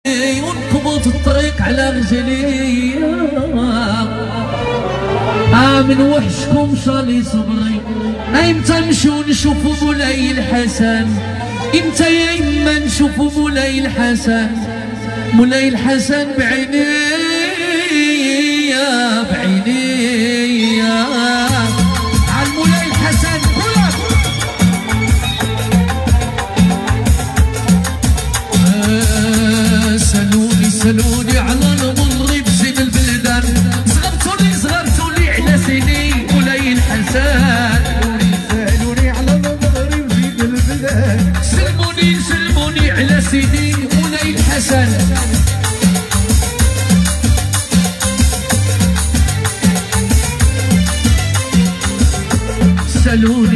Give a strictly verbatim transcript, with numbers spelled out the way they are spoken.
ونقبض الطريق على رجلي. آه من وحشكم صالي صبري. ايمتى نمشيو نشوفو مولاي الحسن؟ امتى يا اما نشوفو مولاي الحسن؟ مولاي الحسن بعيني بعيني على مولاي الحسن. كلك آه سالوني سالوني على المغرب زين البلدان. صغرتوني صغرتوني على سيدي مولاي الحسن. سالوني على المغرب زين البلدان. سلموني سلموني على سيدي مولاي الحسن. سالوني